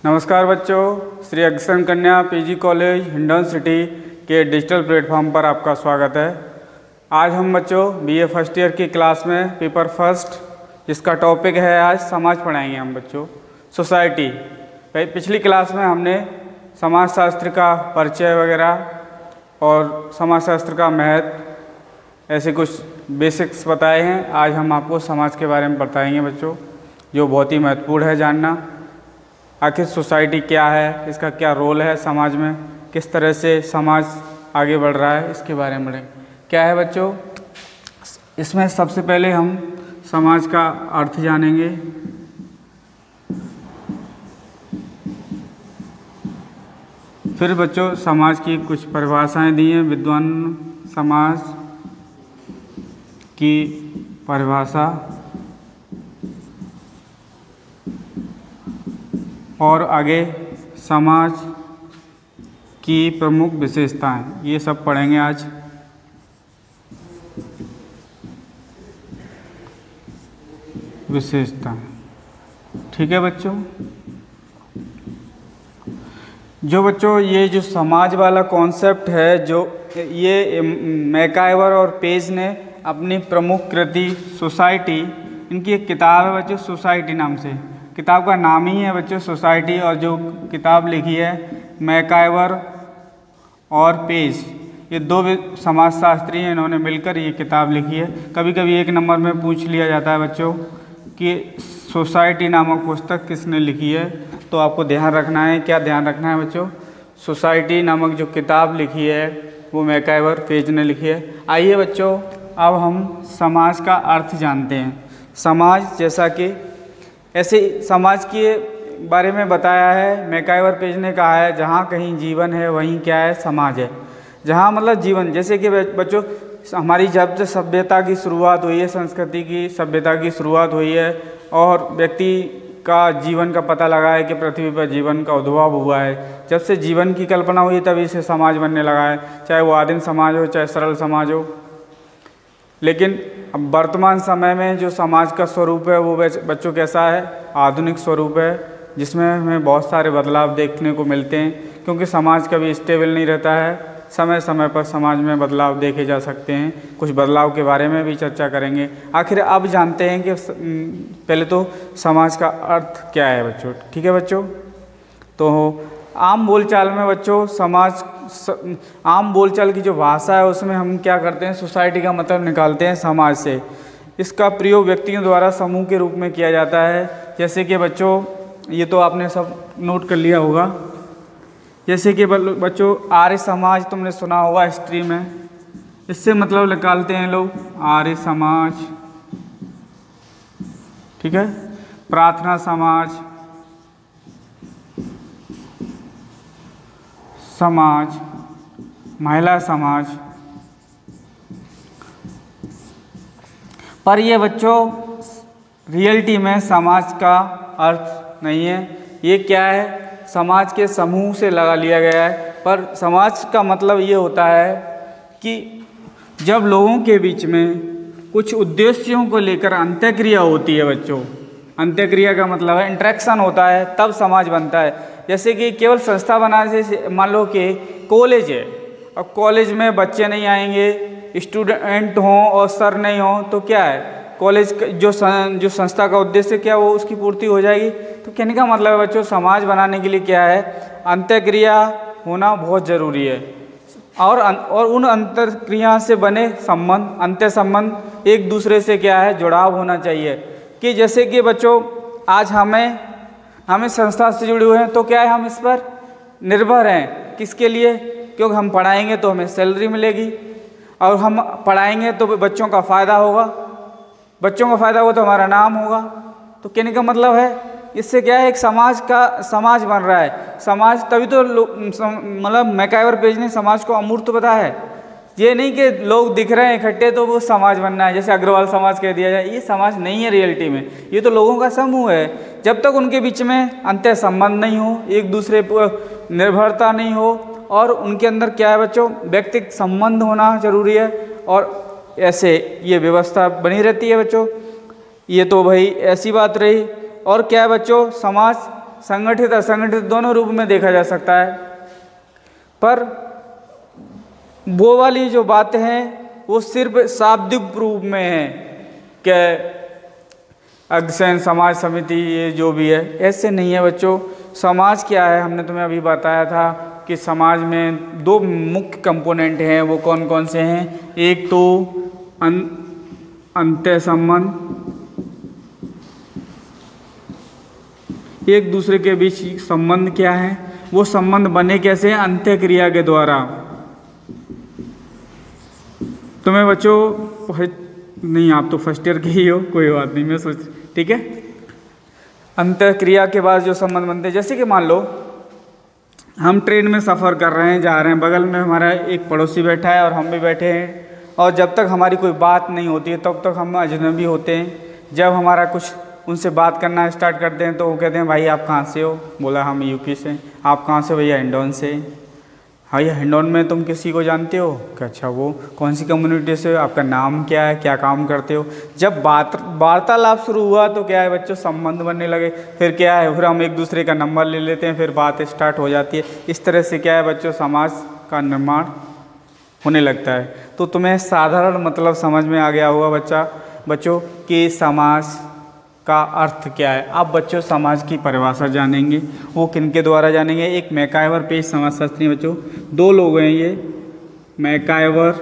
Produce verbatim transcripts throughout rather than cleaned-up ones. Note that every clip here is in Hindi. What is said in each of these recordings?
नमस्कार बच्चों, श्री अग्रसेन कन्या पीजी कॉलेज हिंडन सिटी के डिजिटल प्लेटफॉर्म पर आपका स्वागत है। आज हम बच्चों बीए फर्स्ट ईयर की क्लास में पेपर फर्स्ट जिसका टॉपिक है आज समाज पढ़ाएंगे हम बच्चों सोसाइटी। पिछली क्लास में हमने समाजशास्त्र का परिचय वगैरह और समाजशास्त्र का महत्व ऐसे कुछ बेसिक्स बताए हैं। आज हम आपको समाज के बारे में बताएंगे बच्चों, जो बहुत ही महत्वपूर्ण है जानना। आखिर सोसाइटी क्या है, इसका क्या रोल है समाज में, किस तरह से समाज आगे बढ़ रहा है, इसके बारे में पढ़ेंगे। क्या है बच्चों, इसमें सबसे पहले हम समाज का अर्थ जानेंगे। फिर बच्चों समाज की कुछ परिभाषाएं दी हैं, विद्वान समाज की परिभाषा और आगे समाज की प्रमुख विशेषताएं, ये सब पढ़ेंगे आज। विशेषताएं, ठीक है बच्चों। जो बच्चों ये जो समाज वाला कॉन्सेप्ट है, जो ये मैकाइवर और पेज ने अपनी प्रमुख कृति सोसाइटी, इनकी एक किताब है बच्चों सोसाइटी नाम से, किताब का नाम ही है बच्चों सोसाइटी। और जो किताब लिखी है मैकाइवर और पेज, ये दो समाजशास्त्री हैं, इन्होंने मिलकर ये किताब लिखी है। कभी कभी एक नंबर में पूछ लिया जाता है बच्चों कि सोसाइटी नामक पुस्तक किसने लिखी है, तो आपको ध्यान रखना है। क्या ध्यान रखना है बच्चों, सोसाइटी नामक जो किताब लिखी है वो मैकाइवर पेज ने लिखी है। आइए बच्चों अब हम समाज का अर्थ जानते हैं। समाज, जैसा कि ऐसे समाज के बारे में बताया है, मैकाइवर पेज ने कहा है जहाँ कहीं जीवन है वहीं क्या है, समाज है। जहाँ मतलब जीवन, जैसे कि बच्चों हमारी जब से सभ्यता की शुरुआत हुई है, संस्कृति की सभ्यता की शुरुआत हुई है और व्यक्ति का जीवन का पता लगा है कि पृथ्वी पर जीवन का उद्भव हुआ है। जब से जीवन की कल्पना हुई तभी से समाज बनने लगा है, चाहे वो आदिम समाज हो चाहे सरल समाज हो। लेकिन अब वर्तमान समय में जो समाज का स्वरूप है वो बच्चों कैसा है, आधुनिक स्वरूप है, जिसमें हमें बहुत सारे बदलाव देखने को मिलते हैं। क्योंकि समाज कभी स्टेबल नहीं रहता है, समय समय पर समाज में बदलाव देखे जा सकते हैं। कुछ बदलाव के बारे में भी चर्चा करेंगे। आखिर अब जानते हैं कि पहले तो समाज का अर्थ क्या है बच्चों, ठीक है बच्चों। तो आम बोलचाल में बच्चों समाज, आम बोलचाल की जो भाषा है उसमें हम क्या करते हैं, सोसाइटी का मतलब निकालते हैं समाज से। इसका प्रयोग व्यक्तियों द्वारा समूह के रूप में किया जाता है। जैसे कि बच्चों ये तो आपने सब नोट कर लिया होगा। जैसे कि बच्चों आर्य समाज तुमने सुना होगा हिस्ट्री में, इससे मतलब निकालते हैं लोग आर्य समाज, ठीक है। प्रार्थना समाज, समाज, महिला समाज। पर ये बच्चों रियलिटी में समाज का अर्थ नहीं है। ये क्या है, समाज के समूह से लगा लिया गया है। पर समाज का मतलब ये होता है कि जब लोगों के बीच में कुछ उद्देश्यों को लेकर अंत्यक्रिया होती है बच्चों, अंत्यक्रिया का मतलब है इंटरेक्शन होता है, तब समाज बनता है। जैसे कि केवल संस्था बनाने से, मान लो कि कॉलेज है, अब कॉलेज में बच्चे नहीं आएंगे, स्टूडेंट हों और सर नहीं हों, तो क्या है, कॉलेज जो जो संस्था का उद्देश्य क्या वो उसकी पूर्ति हो जाएगी। तो कहने का मतलब है बच्चों समाज बनाने के लिए क्या है, अंत्यक्रिया होना बहुत ज़रूरी है। और और उन अंतरक्रिया से बने संबंध, अंत्य संबंध एक दूसरे से क्या है, जुड़ाव होना चाहिए। कि जैसे कि बच्चों आज हमें हमें संस्था से जुड़े हुए हैं, तो क्या है, हम इस पर निर्भर हैं। किसके लिए, क्योंकि हम पढ़ाएंगे तो हमें सैलरी मिलेगी, और हम पढ़ाएंगे तो बच्चों का फ़ायदा होगा, बच्चों का फ़ायदा होगा तो हमारा नाम होगा। तो कहने का मतलब है इससे क्या है, एक समाज का समाज बन रहा है। समाज तभी तो मतलब मैकाइवर पेज ने समाज को अमूर्त बताया है। ये नहीं कि लोग दिख रहे हैं इकट्ठे तो वो समाज बनना है, जैसे अग्रवाल समाज कह दिया जाए, ये समाज नहीं है रियलिटी में। ये तो लोगों का समूह है। जब तक उनके बीच में अंत्य संबंध नहीं हो, एक दूसरे पर निर्भरता नहीं हो, और उनके अंदर क्या है बच्चों, व्यक्तिगत संबंध होना जरूरी है, और ऐसे ये व्यवस्था बनी रहती है बच्चों। ये तो भाई ऐसी बात रही। और क्या है बच्चों, समाज संगठित असंगठित दोनों रूप में देखा जा सकता है, पर वो वाली जो बातें हैं वो सिर्फ शाब्दिक रूप में है कि अग्रसेन समाज समिति ये जो भी है, ऐसे नहीं है बच्चों। समाज क्या है, हमने तुम्हें अभी बताया था कि समाज में दो मुख्य कंपोनेंट हैं, वो कौन कौन से हैं। एक तो अं, अंत्य संबंध, एक दूसरे के बीच संबंध क्या है, वो संबंध बने कैसे, अंत्य क्रिया के द्वारा। तुम्हें बच्चों नहीं, आप तो फर्स्ट ईयर के ही हो, कोई बात नहीं, मैं सोच ठीक है। अंत्य क्रिया के बाद जो संबंध बनते हैं, जैसे कि मान लो हम ट्रेन में सफ़र कर रहे हैं, जा रहे हैं, बगल में हमारा एक पड़ोसी बैठा है और हम भी बैठे हैं, और जब तक हमारी कोई बात नहीं होती है तब तक हम अजनबी होते हैं। जब हमारा कुछ उनसे बात करना स्टार्ट करते हैं तो वो कहते हैं भाई आप कहाँ से हो, बोला हम यूपी से। आप कहाँ से, भैया हिंडौन से। हाँ, ये हिंडौन में तुम किसी को जानते हो क्या? अच्छा, वो कौन सी कम्युनिटी से हो, आपका नाम क्या है, क्या काम करते हो। जब बात वार्तालाप शुरू हुआ तो क्या है बच्चों, संबंध बनने लगे। फिर क्या है, फिर हम एक दूसरे का नंबर ले लेते हैं, फिर बात स्टार्ट हो जाती है। इस तरह से क्या है बच्चों, समाज का निर्माण होने लगता है। तो तुम्हें साधारण मतलब समझ में आ गया होगा बच्चा बच्चों कि समाज का अर्थ क्या है। अब बच्चों समाज की परिभाषा जानेंगे, वो किनके द्वारा जानेंगे। एक मैकाइवर पेज समाजशास्त्री बच्चों, दो लोग हैं ये, मैकाइवर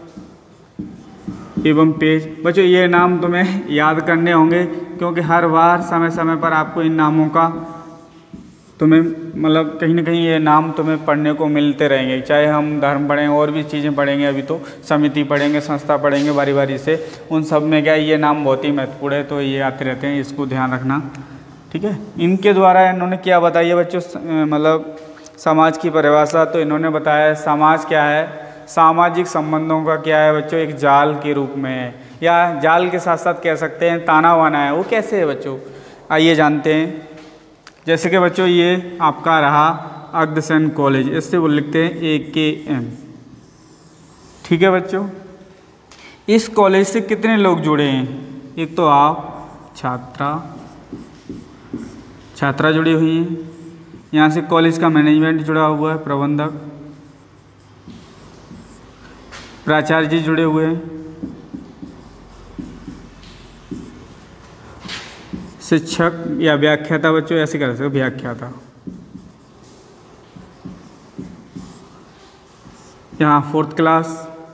एवं पेज। बच्चों ये नाम तुम्हें याद करने होंगे क्योंकि हर बार समय समय पर आपको इन नामों का तुम्हें मतलब कहीं ना कहीं ये नाम तुम्हें पढ़ने को मिलते रहेंगे, चाहे हम धर्म पढ़ें और भी चीज़ें पढ़ेंगे, अभी तो समिति पढ़ेंगे, संस्था पढ़ेंगे बारी बारी से। उन सब में क्या ये नाम बहुत ही महत्वपूर्ण है, तो ये आते रहते हैं, इसको ध्यान रखना, ठीक है। इनके द्वारा इन्होंने क्या बताइए बच्चों, मतलब समाज की परिभाषा। तो इन्होंने बताया समाज क्या है, सामाजिक संबंधों का क्या है बच्चों, एक जाल के रूप में है, या जाल के साथ साथ कह सकते हैं ताना बाना है। वो कैसे है बच्चों, आइए जानते हैं। जैसे कि बच्चों ये आपका रहा अग्रसेन कॉलेज, इससे वो लिखते हैं ए के एम, ठीक है बच्चों। इस कॉलेज से कितने लोग जुड़े हैं, एक तो आप छात्रा छात्रा जुड़ी हुई हैं, यहाँ से कॉलेज का मैनेजमेंट जुड़ा हुआ है, प्रबंधक, प्राचार्य जी जुड़े हुए हैं, शिक्षक या व्याख्याता बच्चों ऐसे कर सकते, व्याख्याता। यहाँ फोर्थ क्लास,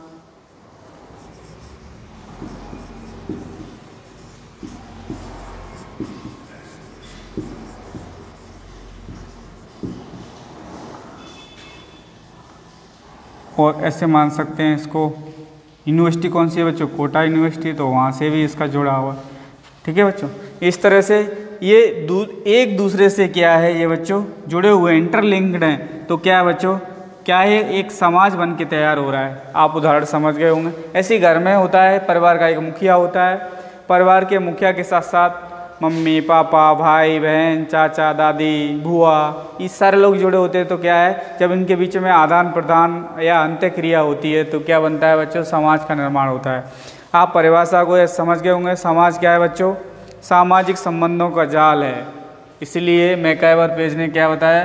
और ऐसे मान सकते हैं इसको। यूनिवर्सिटी कौन सी है बच्चों, कोटा यूनिवर्सिटी, तो वहाँ से भी इसका जुड़ा हुआ, ठीक है बच्चों। इस तरह से ये दू, एक दूसरे से क्या है ये बच्चों जुड़े हुए, इंटरलिंक्ड हैं। तो क्या है बच्चों, क्या है, एक समाज बन के तैयार हो रहा है। आप उदाहरण समझ गए होंगे। ऐसे ही घर में होता है, परिवार का एक मुखिया होता है, परिवार के मुखिया के साथ साथ मम्मी पापा भाई बहन चाचा दादी बुआ, ये सारे लोग जुड़े होते हैं। तो क्या है, जब इनके बीच में आदान प्रदान या अंत्य क्रिया होती है तो क्या बनता है बच्चों, समाज का निर्माण होता है। आप परिभाषा को समझ गए होंगे। समाज क्या है बच्चों, सामाजिक संबंधों का जाल है। इसलिए मैकाइवर पेज ने क्या बताया,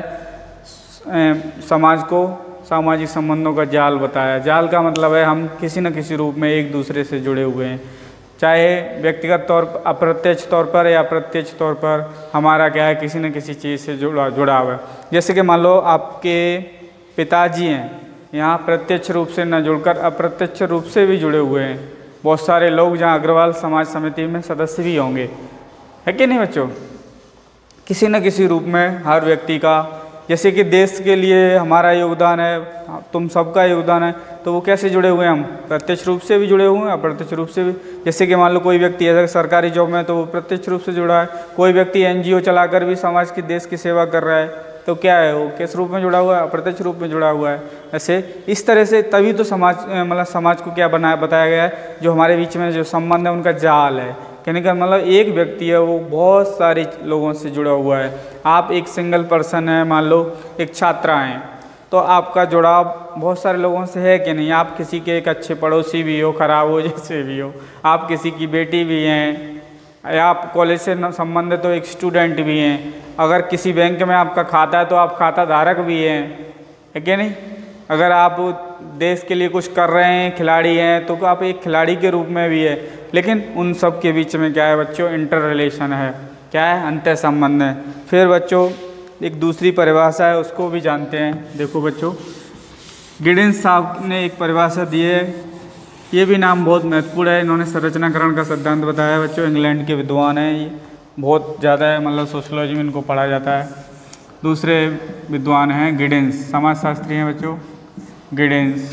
समाज को सामाजिक संबंधों का जाल बताया। जाल का मतलब है हम किसी न किसी रूप में एक दूसरे से जुड़े हुए हैं, चाहे व्यक्तिगत तौर पर, अप्रत्यक्ष तौर पर या प्रत्यक्ष तौर पर हमारा क्या है, किसी न किसी चीज़ से जुड़ा जुड़ा हुआ है। जैसे कि मान लो आपके पिताजी हैं, यहाँ प्रत्यक्ष रूप से न जुड़कर अप्रत्यक्ष रूप से भी जुड़े हुए हैं बहुत सारे लोग, जहाँ अग्रवाल समाज समिति में सदस्य भी होंगे, है कि नहीं बच्चों। किसी न किसी रूप में हर व्यक्ति का, जैसे कि देश के लिए हमारा योगदान है, तुम सबका योगदान है, तो वो कैसे जुड़े हुए हैं, हम प्रत्यक्ष रूप से भी जुड़े हुए हैं, अप्रत्यक्ष रूप से भी। जैसे कि मान लो कोई व्यक्ति है सरकारी जॉब में, तो वो प्रत्यक्ष रूप से जुड़ा है। कोई व्यक्ति एनजीओ चलाकर भी समाज की, देश की सेवा कर रहा है, तो क्या है, वो किस रूप में जुड़ा हुआ है, अप्रत्यक्ष रूप में जुड़ा हुआ है। ऐसे इस तरह से तभी तो समाज मतलब समाज को क्या बनाया बताया गया है, जो हमारे बीच में जो संबंध है उनका जाल है। कहने का मतलब एक व्यक्ति है वो बहुत सारे लोगों से जुड़ा हुआ है। आप एक सिंगल पर्सन है, मान लो एक छात्रा हैं, तो आपका जुड़ाव बहुत सारे लोगों से है कि नहीं। आप किसी के एक अच्छे पड़ोसी भी हो, खराब हो जैसे भी हो, आप किसी की बेटी भी हैं, या आप कॉलेज से संबंधित तो एक स्टूडेंट भी हैं, अगर किसी बैंक में आपका खाता है तो आप खाता धारक भी हैं, है कि नहीं। अगर आप देश के लिए कुछ कर रहे हैं, खिलाड़ी हैं, तो आप एक खिलाड़ी के रूप में भी है। लेकिन उन सब के बीच में क्या है बच्चों, इंटर रिलेशन है, क्या है, अंतः संबंध है। फिर बच्चों एक दूसरी परिभाषा है, उसको भी जानते हैं। देखो बच्चों, गिडिंस साहब ने एक परिभाषा दी है, ये भी नाम बहुत महत्वपूर्ण है। इन्होंने संरचनाकरण का सिद्धांत बताया बच्चों, इंग्लैंड के विद्वान हैं, ये बहुत ज़्यादा है, मतलब सोशलॉजी में इनको पढ़ा जाता है। दूसरे विद्वान हैं गिडिंस, समाजशास्त्री हैं बच्चों गिडिंस,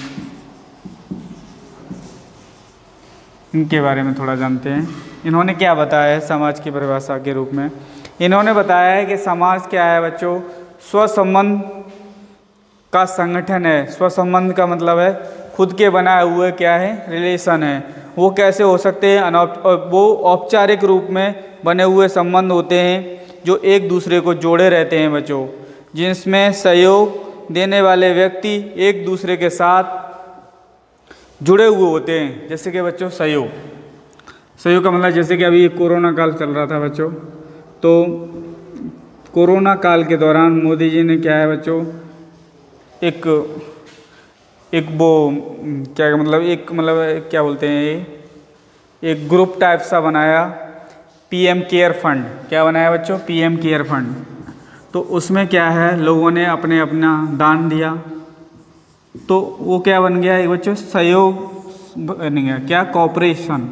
इनके बारे में थोड़ा जानते हैं। इन्होंने क्या बताया है समाज की परिभाषा के रूप में, इन्होंने बताया है कि समाज क्या है बच्चों, स्वसंबंध का संगठन है। स्वसंबंध का मतलब है खुद के बनाए हुए क्या है, रिलेशन है। वो कैसे हो सकते हैं, अनौप वो औपचारिक रूप में बने हुए संबंध होते हैं जो एक दूसरे को जोड़े रहते हैं बच्चों, जिसमें सहयोग देने वाले व्यक्ति एक दूसरे के साथ जुड़े हुए होते हैं। जैसे कि बच्चों सहयोग, सहयोग का मतलब जैसे कि अभी कोरोना काल चल रहा था बच्चों, तो कोरोना काल के दौरान मोदी जी ने क्या है बच्चों, एक एक वो क्या मतलब एक मतलब क्या बोलते हैं ये, एक ग्रुप टाइप सा बनाया, पीएम केयर फंड। क्या बनाया बच्चों, पीएम केयर फंड। तो उसमें क्या है, लोगों ने अपने अपना दान दिया, तो वो क्या बन गया एक बच्चों, सहयोग बन गया, क्या, कोऑपरेशन,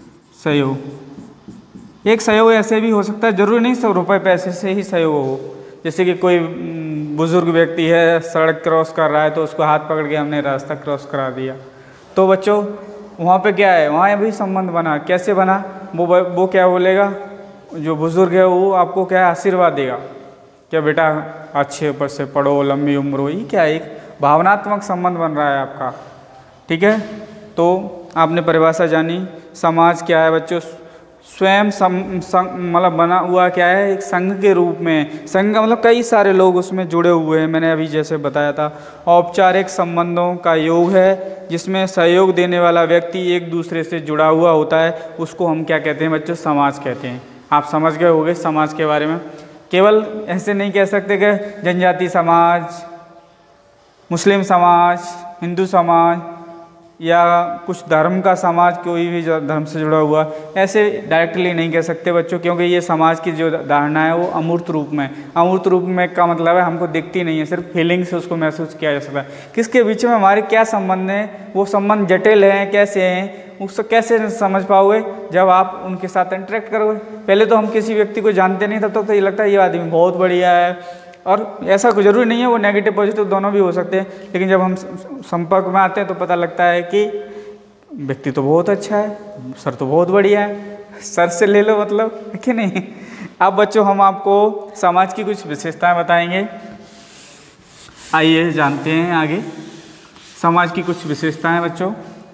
सहयोग। एक सहयोग ऐसे भी हो सकता है, जरूरी नहीं सब रुपए पैसे से ही सहयोग हो। जैसे कि कोई बुजुर्ग व्यक्ति है, सड़क क्रॉस कर रहा है, तो उसको हाथ पकड़ के हमने रास्ता क्रॉस करा दिया, तो बच्चों वहाँ पे क्या है, वहाँ भी संबंध बना। कैसे बना, वो वो क्या बोलेगा, जो बुजुर्ग है वो आपको क्या है, आशीर्वाद देगा, क्या बेटा अच्छे ऊपर से पढ़ो, लंबी उम्र हो। ये क्या है, एक भावनात्मक संबंध बन रहा है आपका, ठीक है। तो आपने परिभाषा जानी। समाज क्या है बच्चों, स्वयं मतलब बना हुआ क्या है, एक संघ के रूप में। संघ का मतलब कई सारे लोग उसमें जुड़े हुए हैं, मैंने अभी जैसे बताया था। औपचारिक संबंधों का योग है, जिसमें सहयोग देने वाला व्यक्ति एक दूसरे से जुड़ा हुआ होता है, उसको हम क्या कहते हैं बच्चों, समाज कहते हैं। आप समझ गए होंगे समाज के बारे में। केवल ऐसे नहीं कह सकते कि जनजाति समाज, मुस्लिम समाज, हिंदू समाज या कुछ धर्म का समाज, कोई भी धर्म से जुड़ा हुआ, ऐसे डायरेक्टली नहीं कह सकते बच्चों, क्योंकि ये समाज की जो धारणा है वो अमूर्त रूप में। अमूर्त रूप में का मतलब है हमको दिखती नहीं है, सिर्फ फीलिंग से उसको महसूस किया जा सकता है। किसके बीच में हमारे क्या संबंध हैं, वो संबंध जटिल हैं, कैसे हैं, उसको कैसे समझ पाओगे, जब आप उनके साथ इंटरेक्ट करोगे। पहले तो हम किसी व्यक्ति को जानते नहीं, तब तक तो ये लगता है ये आदमी बहुत बढ़िया है, और ऐसा कोई ज़रूरी नहीं है, वो नेगेटिव पॉजिटिव दोनों भी हो सकते हैं। लेकिन जब हम संपर्क में आते हैं तो पता लगता है कि व्यक्ति तो बहुत अच्छा है, सर तो बहुत बढ़िया है, सर से ले लो मतलब, है कि नहीं। अब बच्चों हम आपको समाज की कुछ विशेषताएं बताएंगे, आइए जानते हैं आगे समाज की कुछ विशेषताएं बच्चों।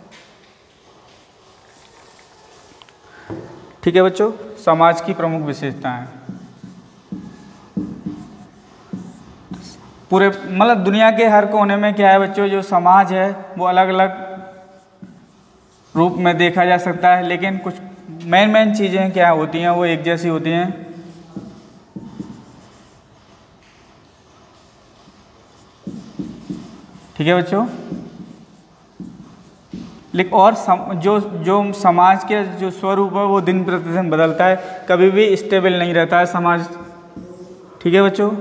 ठीक है बच्चों, समाज की प्रमुख विशेषताएं। पूरे मतलब दुनिया के हर कोने में क्या है बच्चों, जो समाज है वो अलग अलग रूप में देखा जा सकता है, लेकिन कुछ मेन मेन चीज़ें क्या होती हैं वो एक जैसी होती हैं। ठीक है बच्चों, लेकिन और सम, जो जो समाज के जो स्वरूप है वो दिन प्रतिदिन बदलता है, कभी भी स्टेबल नहीं रहता है समाज। ठीक है बच्चों,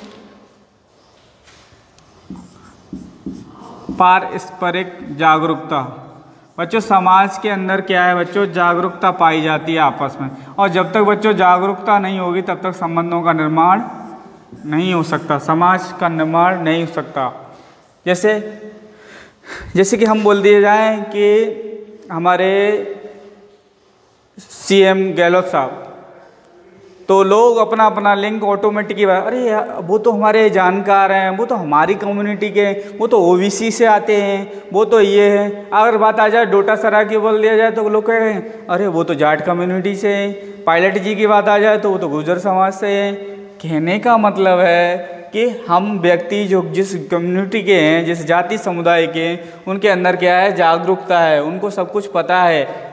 पारस्परिक जागरूकता। बच्चों समाज के अंदर क्या है बच्चों, जागरूकता पाई जाती है आपस में, और जब तक बच्चों जागरूकता नहीं होगी तब तक संबंधों का निर्माण नहीं हो सकता, समाज का निर्माण नहीं हो सकता। जैसे जैसे कि हम बोल दिए जाएं कि हमारे सीएम गहलोत साहब, तो लोग अपना अपना लिंक ऑटोमेटिक, अरे वो तो हमारे जानकार हैं, वो तो हमारी कम्युनिटी के, वो तो ओबीसी से आते हैं, वो तो ये है। अगर बात आ जाए डोटा सरा की बोल दिया जाए तो लोग कहें अरे वो तो जाट कम्युनिटी से है। पायलट जी की बात आ जाए तो वो तो गुर्जर समाज से है। कहने का मतलब है कि हम व्यक्ति जो जिस कम्युनिटी के हैं, जिस जाति समुदाय के हैं, उनके अंदर क्या है, जागरूकता है, उनको सब कुछ पता है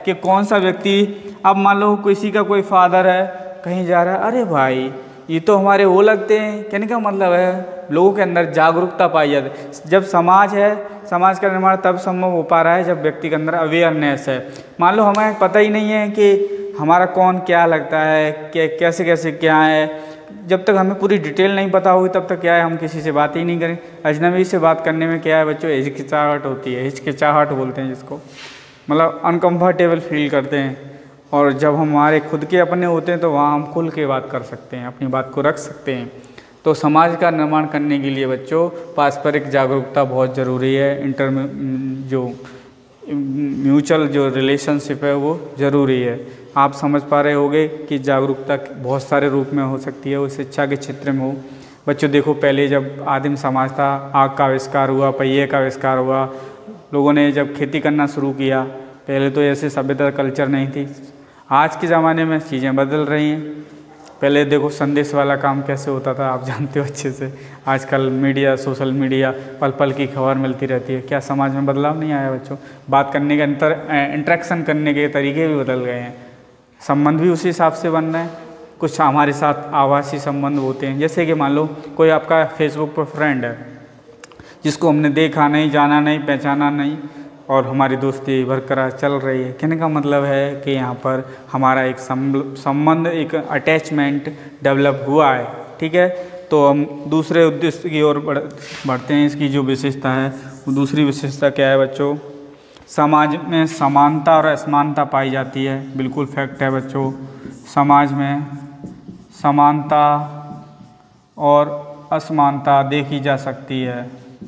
कि कौन सा व्यक्ति, अब मान लो किसी का कोई फादर है कहीं जा रहा है, अरे भाई ये तो हमारे वो लगते हैं, कहने का मतलब है लोगों के अंदर जागरूकता पाई जाती है। जब समाज है, समाज का निर्माण तब संभव हो पा रहा है जब व्यक्ति के अंदर अवेयरनेस है। मान लो हमें पता ही नहीं है कि हमारा कौन क्या लगता है, कि कैसे कैसे क्या है, जब तक हमें पूरी डिटेल नहीं पता होगी तब तक क्या है हम किसी से बात ही नहीं करें। अजनबी से बात करने में क्या है बच्चों, हिचकिचाहट होती है, हिचकिचाहट बोलते हैं जिसको, मतलब अनकम्फर्टेबल फील करते हैं। और जब हमारे खुद के अपने होते हैं तो वहाँ हम खुल के बात कर सकते हैं, अपनी बात को रख सकते हैं। तो समाज का निर्माण करने के लिए बच्चों पारस्परिक जागरूकता बहुत ज़रूरी है। इंटर जो म्यूचुअल जो रिलेशनशिप है वो ज़रूरी है। आप समझ पा रहे होंगे कि जागरूकता बहुत सारे रूप में हो सकती है, वो शिक्षा के क्षेत्र में हो। बच्चों देखो, पहले जब आदिम समाज था, आग का आविष्कार हुआ, पहिए का आविष्कार हुआ, लोगों ने जब खेती करना शुरू किया, पहले तो ऐसे सभ्यता कल्चर नहीं थी। आज के ज़माने में चीज़ें बदल रही हैं। पहले देखो संदेश वाला काम कैसे होता था, आप जानते हो अच्छे से। आजकल मीडिया, सोशल मीडिया, पल पल की खबर मिलती रहती है। क्या समाज में बदलाव नहीं आया बच्चों? बात करने के अंतर, इंटरेक्शन करने के तरीके भी बदल गए हैं, संबंध भी उसी हिसाब से बन रहे हैं। कुछ हमारे साथ आभासी संबंध होते हैं, जैसे कि मान लो कोई आपका फेसबुक पर फ्रेंड है जिसको हमने देखा नहीं, जाना नहीं, पहचाना नहीं, और हमारी दोस्ती बरकरार चल रही है। कहने का मतलब है कि यहाँ पर हमारा एक संबंध, एक अटैचमेंट डेवलप हुआ है, ठीक है। तो हम दूसरे उद्देश्य की ओर बढ़ बढ़ते हैं। इसकी जो विशेषता है वो दूसरी विशेषता क्या है बच्चों? समाज में समानता और असमानता पाई जाती है। बिल्कुल फैक्ट है बच्चों, समाज में समानता और असमानता देखी जा सकती है,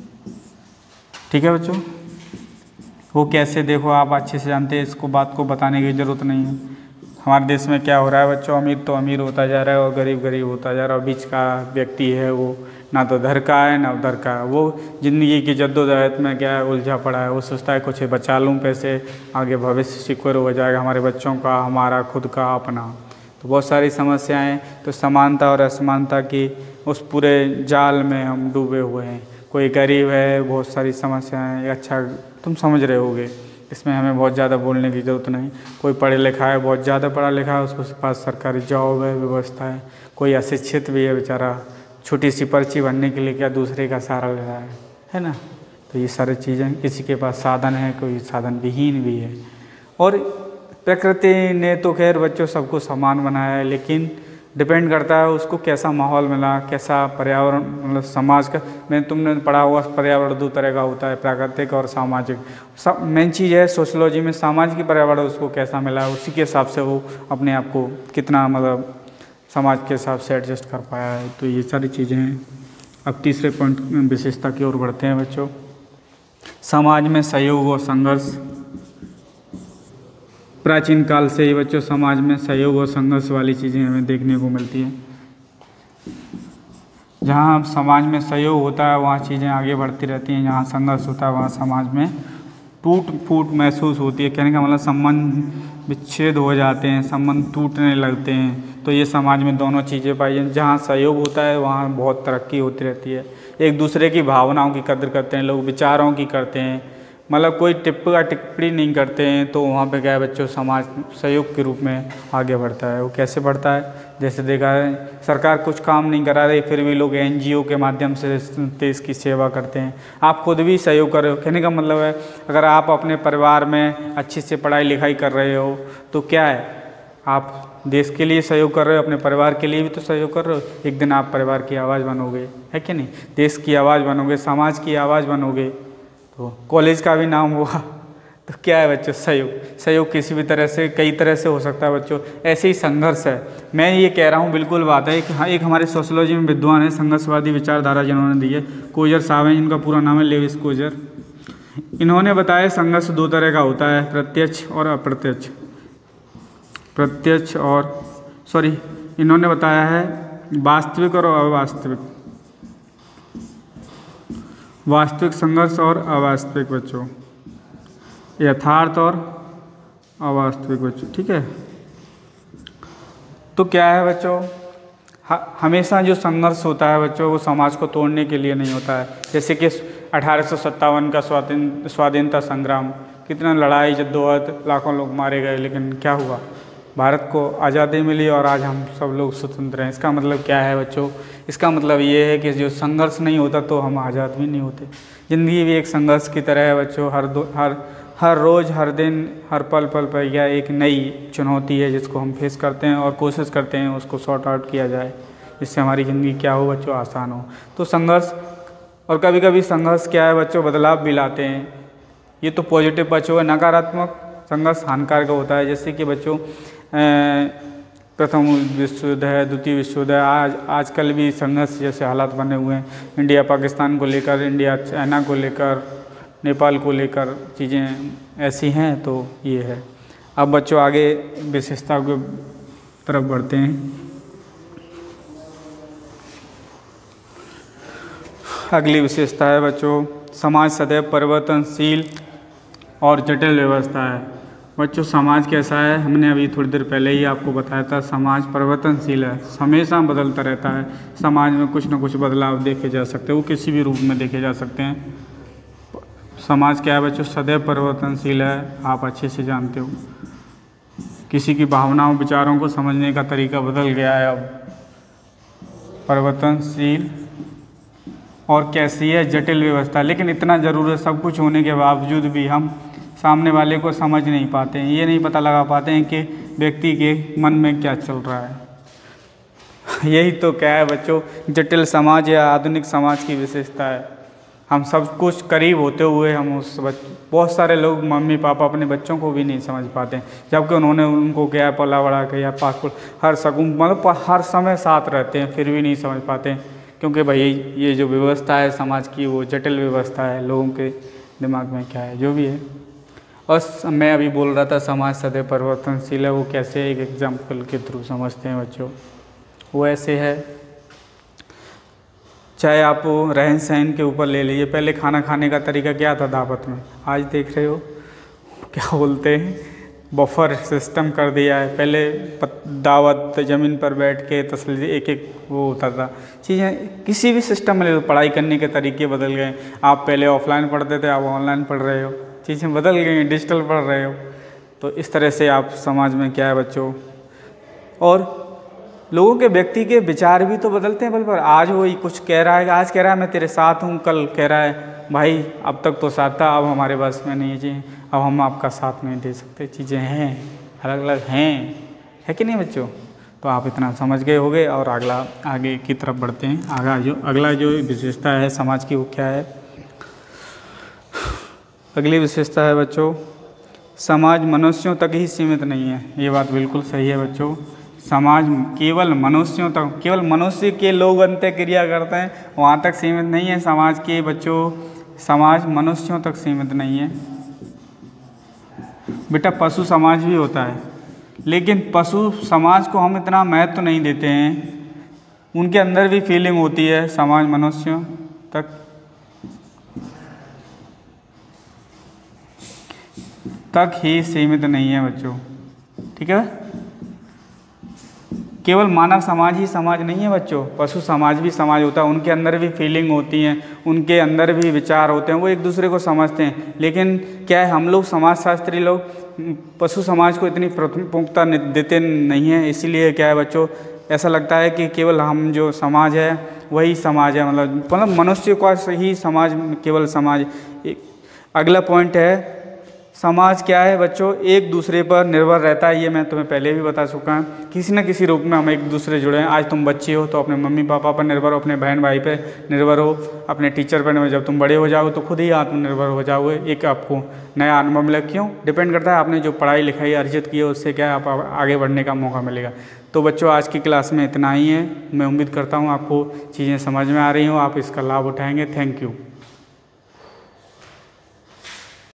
ठीक है बच्चों। वो कैसे, देखो आप अच्छे से जानते हैं, इसको बात को बताने की ज़रूरत नहीं है। हमारे देश में क्या हो रहा है बच्चों, अमीर तो अमीर होता जा रहा है और गरीब गरीब होता जा रहा है। और बीच का व्यक्ति है वो ना तो इधर का है ना उधर का है। वो ज़िंदगी की जद्दोजहद में क्या है, उलझा पड़ा है। वो सोचता है कुछ बचा लूँ पैसे, आगे भविष्य सिक्योर हो जाएगा, हमारे बच्चों का, हमारा खुद का, अपना। तो बहुत सारी समस्याएँ, तो समानता और असमानता की उस पूरे जाल में हम डूबे हुए हैं। कोई गरीब है, बहुत सारी समस्याएं, अच्छा तुम समझ रहे होगे, इसमें हमें बहुत ज़्यादा बोलने की ज़रूरत नहीं। कोई पढ़े लिखा है, बहुत ज़्यादा पढ़ा लिखा है, उसके पास सरकारी जॉब है, व्यवस्था है। कोई अशिक्षित भी है बेचारा, छोटी सी पर्ची भरने के लिए क्या दूसरे का सहारा ले रहा है, है ना। तो ये सारी चीज़ें, किसी के पास साधन है, कोई साधन विहीन भी है। और प्रकृति ने तो खैर बच्चों सबको समान बनाया है, लेकिन डिपेंड करता है उसको कैसा माहौल मिला, कैसा पर्यावरण, मतलब समाज का। मैं तुमने पढ़ा हुआ पर्यावरण दो तरह का होता है, प्राकृतिक और सामाजिक। सब मेन चीज़ है सोशलॉजी में, सामाजिक पर्यावरण उसको कैसा मिला है, उसी के हिसाब से वो अपने आप को कितना मतलब समाज के हिसाब से एडजस्ट कर पाया है। तो ये सारी चीज़ें हैं। अब तीसरे पॉइंट विशेषता की ओर बढ़ते हैं बच्चों। समाज में सहयोग और संघर्ष। प्राचीन काल से ही बच्चों समाज में सहयोग और संघर्ष वाली चीज़ें हमें देखने को मिलती हैं। जहाँ समाज में सहयोग होता है वहाँ चीज़ें आगे बढ़ती रहती हैं, जहाँ संघर्ष होता है वहाँ समाज में टूट फूट महसूस होती है। कहने का मतलब संबंध विच्छेद हो जाते हैं, संबंध टूटने लगते हैं। तो ये समाज में दोनों चीज़ें पाई हैं। जहाँ सहयोग होता है वहाँ बहुत तरक्की होती रहती है। एक दूसरे की भावनाओं की कदर करते हैं लोग, विचारों की करते हैं, मतलब कोई टिप्पणी टिप्पणी नहीं करते हैं। तो वहाँ पे क्या है बच्चों, समाज सहयोग के रूप में आगे बढ़ता है। वो कैसे बढ़ता है, जैसे देखा है सरकार कुछ काम नहीं करा रही, फिर भी लोग एनजीओ के माध्यम से देश की सेवा करते हैं। आप खुद भी सहयोग कर रहे हो। कहने का मतलब है अगर आप अपने परिवार में अच्छे से पढ़ाई लिखाई कर रहे हो तो क्या है, आप देश के लिए सहयोग कर रहे हो, अपने परिवार के लिए भी तो सहयोग कर रहे हो। एक दिन आप परिवार की आवाज़ बनोगे, है कि नहीं, देश की आवाज़ बनोगे, समाज की आवाज़ बनोगे। तो कॉलेज का भी नाम हुआ तो क्या है बच्चों, सहयोग। सहयोग किसी भी तरह से, कई तरह से हो सकता है बच्चों। ऐसे ही संघर्ष है। मैं ये कह रहा हूँ, बिल्कुल बात है कि हाँ, एक हमारे सोशलॉजी में विद्वान है, संघर्षवादी विचारधारा जिन्होंने दी है, कोजर साहब हैं, इनका पूरा नाम है लेविस कोजर। इन्होंने बताया संघर्ष दो तरह का होता है, प्रत्यक्ष और अप्रत्यक्ष। प्रत्यक्ष और सॉरी इन्होंने बताया है वास्तविक और अवास्तविक। वास्तविक संघर्ष और अवास्तविक बच्चों, यथार्थ और अवास्तविक बच्चों, ठीक है। तो क्या है बच्चों, हमेशा जो संघर्ष होता है बच्चों वो समाज को तोड़ने के लिए नहीं होता है। जैसे कि अठारह सौ सत्तावन का स्वाधीन स्वाधीनता संग्राम कितना लड़ाई जद्दोजहद, लाखों लोग मारे गए, लेकिन क्या हुआ, भारत को आज़ादी मिली और आज हम सब लोग स्वतंत्र हैं। इसका मतलब क्या है बच्चों, इसका मतलब ये है कि जो संघर्ष नहीं होता तो हम आज़ाद भी नहीं होते। ज़िंदगी भी एक संघर्ष की तरह है बच्चों। हर दो हर हर रोज़, हर दिन, हर पल पल पर यह एक नई चुनौती है जिसको हम फेस करते हैं और कोशिश करते हैं उसको सॉर्ट आउट किया जाए, जिससे हमारी ज़िंदगी क्या हो बच्चों, आसान हो। तो संघर्ष, और कभी कभी संघर्ष क्या है बच्चों, बदलाव भी लाते हैं। ये तो पॉजिटिव बच्चों है। नकारात्मक संघर्ष हानिकारक होता है। जैसे कि बच्चों प्रथम विश्व युद्ध है, द्वितीय विश्व युद्ध है, आज आजकल भी संघर्ष जैसे हालात बने हुए हैं। इंडिया पाकिस्तान को लेकर, इंडिया चाइना को लेकर, नेपाल को लेकर चीज़ें ऐसी हैं। तो ये है। अब बच्चों आगे विशेषता की तरफ बढ़ते हैं। अगली विशेषता है बच्चों, समाज सदैव परिवर्तनशील और जटिल व्यवस्था है। बच्चों समाज कैसा है, हमने अभी थोड़ी देर पहले ही आपको बताया था। समाज परिवर्तनशील है, हमेशा बदलता रहता है। समाज में कुछ न कुछ बदलाव देखे जा सकते हैं, वो किसी भी रूप में देखे जा सकते हैं। समाज क्या है बच्चों, सदैव परिवर्तनशील है, आप अच्छे से जानते हो। किसी की भावनाओं, विचारों को समझने का तरीका बदल गया है अब। परिवर्तनशील और कैसी है, जटिल व्यवस्था। लेकिन इतना ज़रूर है, सब कुछ होने के बावजूद भी हम सामने वाले को समझ नहीं पाते हैं, ये नहीं पता लगा पाते हैं कि व्यक्ति के मन में क्या चल रहा है। यही तो क्या है बच्चों, जटिल समाज या आधुनिक समाज की विशेषता है। हम सब कुछ करीब होते हुए हम उस बहुत सारे लोग, मम्मी पापा अपने बच्चों को भी नहीं समझ पाते, जबकि उन्होंने उनको क्या पला बड़ा के या पासपोर्ट हर सकून मतलब हर समय साथ रहते हैं, फिर भी नहीं समझ पाते। क्योंकि भाई ये जो व्यवस्था है समाज की, वो जटिल व्यवस्था है। लोगों के दिमाग में क्या है, जो भी है। और मैं अभी बोल रहा था समाज सदैव परिवर्तनशील है, वो कैसे, एक एग्जाम्पल के थ्रू समझते हैं बच्चों। वो ऐसे है, चाहे आप रहन सहन के ऊपर ले लीजिए। पहले खाना खाने का तरीका क्या था दावत में, आज देख रहे हो क्या बोलते हैं, बफर सिस्टम कर दिया है। पहले दावत ज़मीन पर बैठ के तसली एक एक वो होता था। चीज़ें किसी भी सिस्टम में, पढ़ाई करने के तरीके बदल गए। आप पहले ऑफलाइन पढ़ते थे, आप ऑनलाइन पढ़ रहे हो, चीज़ें बदल गई, डिजिटल पढ़ रहे हो। तो इस तरह से आप समाज में क्या है बच्चों, और लोगों के व्यक्ति के विचार भी तो बदलते हैं। बल पर आज वो कुछ कह रहा है, आज कह रहा है मैं तेरे साथ हूँ, कल कह रहा है भाई अब तक तो साथ था, अब हमारे बस में नहीं है, अब हम आपका साथ नहीं दे सकते। चीज़ें हैं, अलग अलग हैं, है कि नहीं बच्चों। तो आप इतना समझ गए होंगे। और अगला आगे की तरफ बढ़ते हैं। आगे जो अगला जो विशेषता है समाज की, वो क्या है। अगली विशेषता है बच्चों, समाज मनुष्यों तक ही सीमित नहीं है। ये बात बिल्कुल सही है बच्चों। समाज केवल मनुष्यों तक, केवल मनुष्य के लोग अंत्य क्रिया करते हैं, वहाँ तक सीमित नहीं है समाज के बच्चों। समाज मनुष्यों तक सीमित नहीं है बेटा, पशु समाज भी होता है, लेकिन पशु समाज को हम इतना महत्व नहीं देते हैं। उनके अंदर भी फीलिंग होती है। समाज मनुष्यों तक तक ही सीमित नहीं है बच्चों, ठीक है। केवल मानव समाज ही समाज नहीं है बच्चों, पशु समाज भी समाज होता है। उनके अंदर भी फीलिंग होती हैं, उनके अंदर भी विचार होते हैं, वो एक दूसरे को समझते हैं। लेकिन क्या है, हम लोग समाजशास्त्री लोग पशु समाज को इतनी प्राथमिकता देते नहीं हैं। इसीलिए क्या है बच्चों, ऐसा लगता है कि केवल हम जो समाज है वही समाज है, मतलब मतलब मनुष्य का ही समाज, केवल समाज। अगला पॉइंट है, समाज क्या है बच्चों, एक दूसरे पर निर्भर रहता है। ये मैं तुम्हें पहले भी बता चुका हूँ। किसी न किसी रूप में हम एक दूसरे जुड़े हैं। आज तुम बच्चे हो तो अपने मम्मी पापा पर निर्भर हो, अपने बहन भाई पर निर्भर हो, अपने टीचर पर निर्भर। जब तुम बड़े हो जाओगे तो खुद ही आत्मनिर्भर हो जाओगे। एक आपको नया अनुभव मिलेगा। क्यों, डिपेंड करता है आपने जो पढ़ाई लिखाई अर्जित की है उससे क्या आप आगे बढ़ने का मौका मिलेगा। तो बच्चों आज की क्लास में इतना ही है। मैं उम्मीद करता हूँ आपको चीज़ें समझ में आ रही हो, आप इसका लाभ उठाएँगे। Thank you.